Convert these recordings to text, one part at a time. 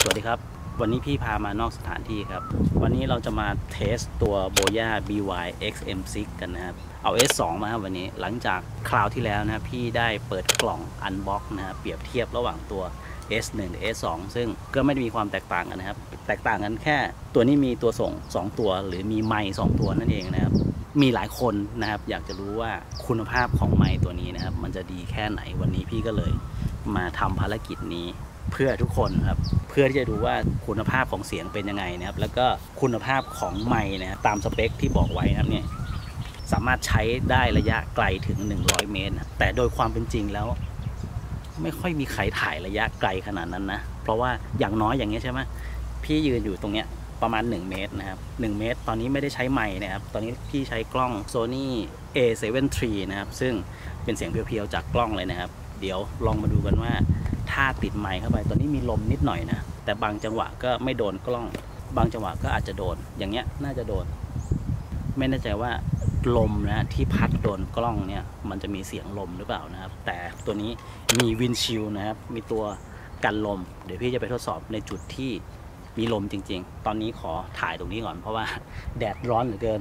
วัสดีครับวันนี้พี่พามานอกสถานที่ครับวันนี้เราจะมาเทสตัว Boya BY XM6 กันนะครับเอา S2 มาครับวันนี้หลังจากคราวที่แล้วนะครับพี่ได้เปิดกล่องอันบ็อกนะครับเปรียบเทียบระหว่างตัว S1 กับ S2 ซึ่งก็ไม่ได้มีความแตกต่างกันนะครับแตกต่างกันแค่ตัวนี้มีตัวส่ง2ตัวหรือมีไมค์2ตัวนั่นเองนะครับมีหลายคนนะครับอยากจะรู้ว่าคุณภาพของไมค์ตัวนี้นะครับมันจะดีแค่ไหนวันนี้พี่ก็เลยมาทำภารกิจนี้เพื่อทุกคนครับเพื่อที่จะดูว่าคุณภาพของเสียงเป็นยังไงนะครับแล้วก็คุณภาพของไมค์นะตามสเปคที่บอกไว้นะครับเนี่ยสามารถใช้ได้ระยะไกลถึง100เมตรนะแต่โดยความเป็นจริงแล้วไม่ค่อยมีใครถ่ายระยะไกลขนาดนั้นนะเพราะว่าอย่างน้อยอย่างนี้ใช่ไหมพี่ยืนอยู่ตรงเนี้ยประมาณ1เมตรนะครับ1เมตรตอนนี้ไม่ได้ใช้ไมค์นะครับตอนนี้พี่ใช้กล้อง Sony A7 III นะครับซึ่งเป็นเสียงเพียวๆจากกล้องเลยนะครับเดี๋ยวลองมาดูกันว่าถ้าติดไมค์เข้าไปตอนนี้มีลมนิดหน่อยนะแต่บางจังหวะก็ไม่โดนกล้องบางจังหวะก็อาจจะโดนอย่างเงี้ยน่าจะโดนไม่แน่ใจว่าลมนะที่พัดโดนกล้องเนี่ยมันจะมีเสียงลมหรือเปล่านะครับแต่ตัวนี้มีวินชิลนะครับมีตัวกันลมเดี๋ยวพี่จะไปทดสอบในจุดที่มีลมจริงๆตอนนี้ขอถ่ายตรงนี้ก่อนเพราะว่าแดดร้อนเหลือเกิน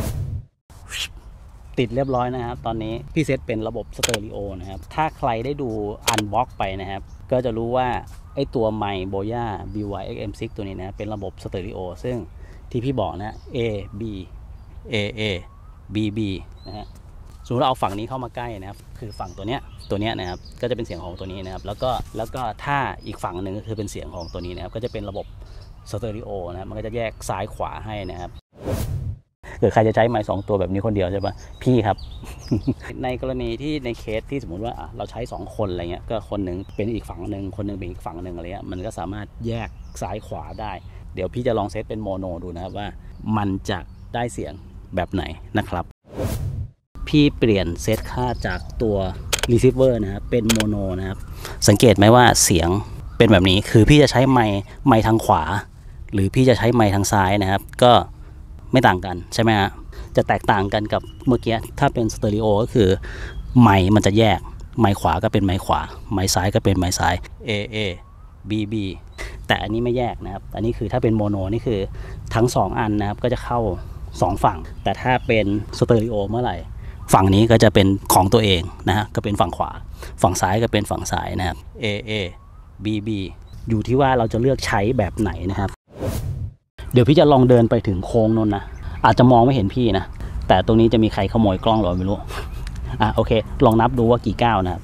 ติดเรียบร้อยนะครับตอนนี้พี่เซตเป็นระบบสเตอริโอนะครับถ้าใครได้ดูอันบ็อกไปนะครับก็จะรู้ว่าไอตัวไมค์ Boya BY XM6 ตัวนี้นะเป็นระบบสเตอริโอซึ่งที่พี่บอกนะ A B A A B B นะฮะสมมติเราเอาฝั่งนี้เข้ามาใกล้นะครับคือฝั่งตัวเนี้ยนะครับก็จะเป็นเสียงของตัวนี้นะครับแล้วก็ถ้าอีกฝั่งหนึ่งก็คือเป็นเสียงของตัวนี้นะครับก็จะเป็นระบบสเตอริโอนะครับมันก็จะแยกซ้ายขวาให้นะครับเกิดใครจะใช้ไมค์2ตัวแบบนี้คนเดียวใช่ปะพี่ครับ ในกรณีที่ในเคสที่สมมติว่าเราใช้2คนอะไรเงี้ยก็คนหนึ่งเป็นอีกฝั่งหนึ่งคนหนึ่งเป็นอีกฝั่งหนึ่งอะไรเงี้ยมันก็สามารถแยกซ้ายขวาได้เดี๋ยวพี่จะลองเซตเป็นโมโนดูนะครับว่ามันจะได้เสียงแบบไหนนะครับพี่เปลี่ยนเซตค่าจากตัว receiver นะครับเป็นโมโนนะครับสังเกตไหมว่าเสียงเป็นแบบนี้คือพี่จะใช้ไมค์ทางขวาหรือพี่จะใช้ไมค์ทางซ้ายนะครับก็ไม่ต่างกันใช่ไหมฮะจะแตกต่างกันกับเมื่อกี้ถ้าเป็นสเตอริโอก็คือไมค์มันจะแยกไมค์ขวาก็เป็นไมค์ขวาไมค์ซ้ายก็เป็นไมค์ซ้าย A A B B แต่อันนี้ไม่แยกนะครับอันนี้คือถ้าเป็นโมโนนี่คือทั้ง2อันนะครับก็จะเข้า2ฝั่งแต่ถ้าเป็นสเตอริโอเมื่อไหร่ฝั่งนี้ก็จะเป็นของตัวเองนะฮะก็เป็นฝั่งขวาฝั่งซ้ายก็เป็นฝั่งซ้ายนะครับ A A B B อยู่ที่ว่าเราจะเลือกใช้แบบไหนนะครับเดี๋ยวพี่จะลองเดินไปถึงโค้งนนนะอาจจะมองไม่เห็นพี่นะแต่ตรงนี้จะมีใครขโมยกล้องหรือไม่รู้โอเคลองนับดูว่ากี่ก้าวนะครับ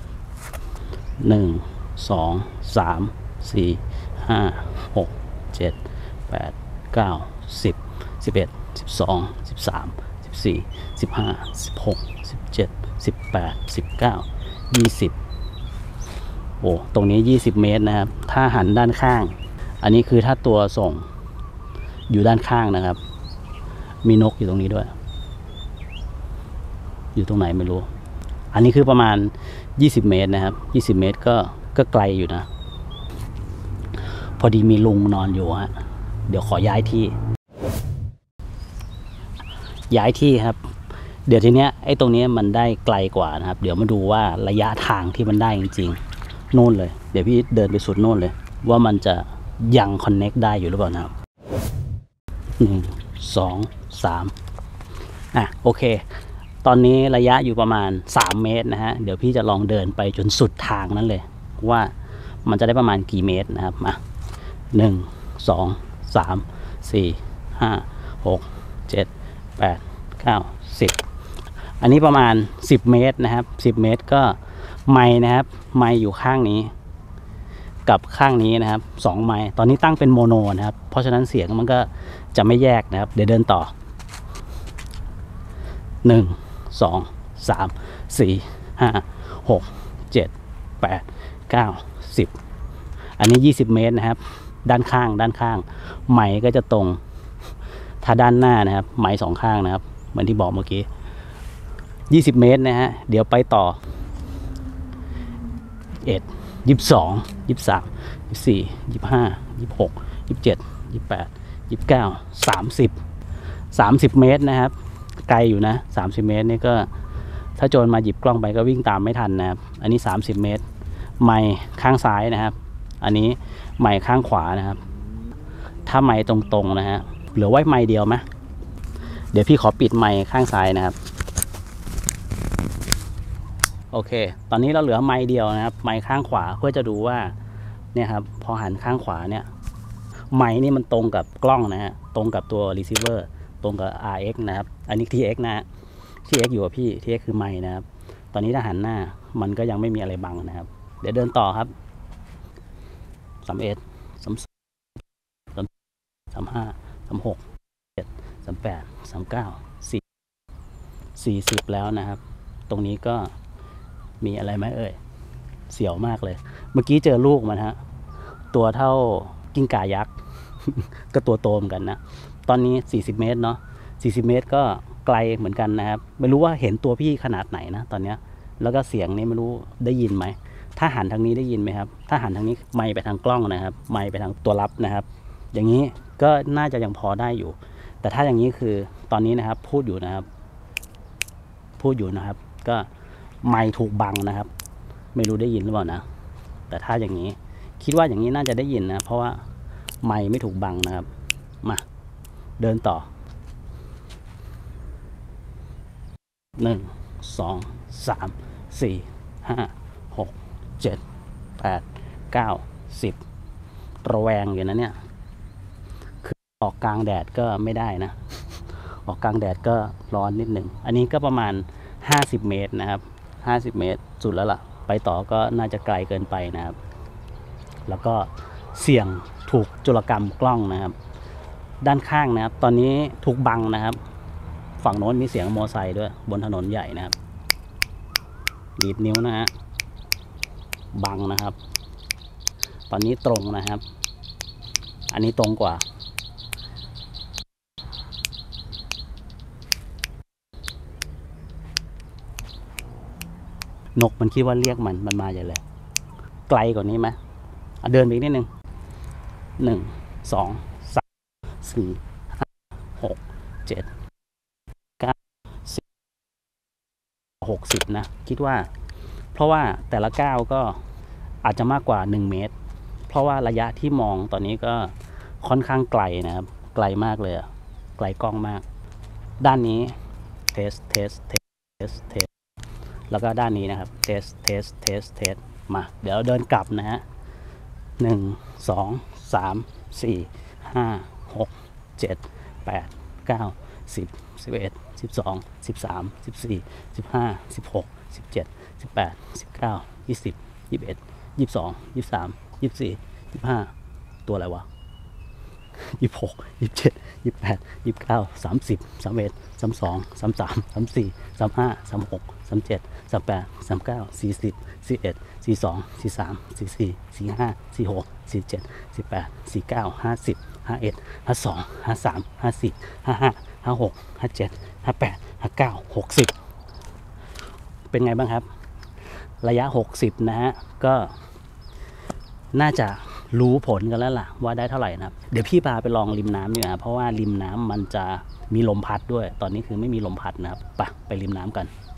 1 2 3 4 5 6 7 8 9 10 11 12 13 14 15 16 17 18 19 20โอ้ตรงนี้20เมตรนะครับถ้าหันด้านข้างอันนี้คือถ้าตัวส่งอยู่ด้านข้างนะครับมีนกอยู่ตรงนี้ด้วยอยู่ตรงไหนไม่รู้อันนี้คือประมาณ20เมตรนะครับ20เมตรก็ไกลอยู่นะพอดีมีลุงนอนอยู่ฮะเดี๋ยวขอย้ายที่ครับเดี๋ยวทีเนี้ยไอ้ตรงนี้มันได้ไกลกว่านะครับเดี๋ยวมาดูว่าระยะทางที่มันได้จริงๆโน่นเลยเดี๋ยวพี่เดินไปสุดโน่นเลยว่ามันจะยังคอนเน็กได้อยู่หรือเปล่านะครับ1 2 3โอเคตอนนี้ระยะอยู่ประมาณ3เมตรนะฮะเดี๋ยวพี่จะลองเดินไปจนสุดทางนั้นเลยว่ามันจะได้ประมาณกี่เมตรนะครับมา1 2 3 4 5 6 7 8 9 10อันนี้ประมาณ10เมตรนะครับ10เมตรก็ไมค์นะครับไมค์อยู่ข้างนี้กับข้างนี้นะครับ2ไมค์ตอนนี้ตั้งเป็นโมโนนะครับเพราะฉะนั้นเสียงมันก็จะไม่แยกนะครับเดี๋ยวเดินต่อ1 2 3 4 5 6 7 8 9 10อันนี้20เมตรนะครับด้านข้างไมค์ก็จะตรงถ้าด้านหน้านะครับไมค์2ข้างนะครับเหมือนที่บอกเมื่อกี้20เมตรนะฮะเดี๋ยวไปต่อ22 23 24 25 26 27 28 29 30 เมตรนะครับไกลอยู่นะ30เมตรนี่ก็ถ้าโจรมาหยิบกล้องไปก็วิ่งตามไม่ทันนะครับอันนี้30เมตรไมค์ข้างซ้ายนะครับอันนี้ไมค์ข้างขวานะครับถ้าไมค์ตรงๆนะฮะเหลือไว้ไมค์เดียวไหมเดี๋ยวพี่ขอปิดไมค์ข้างซ้ายนะครับโอเคตอนนี้เราเหลือไมค์เดียวนะครับไมค์ข้างขวาเพื่อจะดูว่าเนี่ยครับพอหันข้างขวาเนี่ยไมค์นี่มันตรงกับกล้องนะฮะตรงกับตัว receiver ตรงกับ RX นะครับอันนี้ TX นะฮะ TX อยู่กับพี่ TX คือไมค์นะครับตอนนี้ถ้าหันหน้ามันก็ยังไม่มีอะไรบังนะครับเดี๋ยวเดินต่อครับ31 32 35 36 37 38 39 40แล้วนะครับตรงนี้ก็มีอะไรไหมเอ่ยเสียวมากเลยเมื่อกี้เจอลูกมันฮะตัวเท่ากิ้งก่ายักษ์ ก็ตัวโตเหมือนกันนะตอนนี้40เมตรเนาะ40เมตรก็ไกลเหมือนกันนะครับไม่รู้ว่าเห็นตัวพี่ขนาดไหนนะตอนนี้แล้วก็เสียงนี้ไม่รู้ได้ยินไหมถ้าหันทางนี้ได้ยินไหมครับถ้าหันทางนี้ไมค์ไปทางกล้องนะครับไมค์ไปทางตัวรับนะครับอย่างนี้ก็น่าจะยังพอได้อยู่แต่ถ้าอย่างนี้คือตอนนี้นะครับพูดอยู่นะครับก็ไมค์ถูกบังนะครับไม่รู้ได้ยินหรือเปล่านะแต่ถ้าอย่างนี้คิดว่าอย่างนี้น่าจะได้ยินนะเพราะว่าไมค์ไม่ถูกบังนะครับมาเดินต่อ1 2 3 4 5 6 7 8 9 10ระแวงอยู่นะเนี่ยคือออกกลางแดดก็ไม่ได้นะออกกลางแดดก็ร้อนนิดหนึ่งอันนี้ก็ประมาณ50เมตรนะครับ50เมตรสุดแล้วล่ะไปต่อก็น่าจะไกลเกินไปนะครับแล้วก็เสี่ยงถูกโจรกรรมกล้องนะครับด้านข้างนะครับตอนนี้ถูกบังนะครับฝั่งโน้นมีเสียงมอไซค์ด้วยบนถนนใหญ่นะครับดีดนิ้วนะฮะบังนะครับตอนนี้ตรงนะครับอันนี้ตรงกว่านกมันคิดว่าเรียกมันมาอย่างไรไกลกว่านี้ไหมเดินไปอีกนิดนึง1 2 3 4 5 6 7 9 10 60นะคิดว่าเพราะว่าแต่ละก้าวก็อาจจะมากกว่า1เมตรเพราะว่าระยะที่มองตอนนี้ก็ค่อนข้างไกลนะครับไกลมากเลยไกลกล้องมากด้านนี้เทสแล้วก็ด้านนี้นะครับเทสมาเดี๋ยวเราเดินกลับนะฮะ1 2 3 4 5 6 7 8 9 10 11 12 13 14 15 16 17 18 19 20 21 22 23 24 25ตัวอะไรวะ26 27 28 29 30 31 32 33 34 35 36 37 38 39 40 41 42 43 44 45 46 47 18 49 50 51 52 53 54 55 56 57 58 59 60เป็นไงบ้างครับระยะ60นะฮะก็น่าจะรู้ผลกันแล้วล่ะว่าได้เท่าไหร่นะครับเดี๋ยวพี่พาไปลองริมน้ำนี่นะเพราะว่าริมน้ำมันจะมีลมพัดด้วยตอนนี้คือไม่มีลมพัดนะครับไปริมน้ำกัน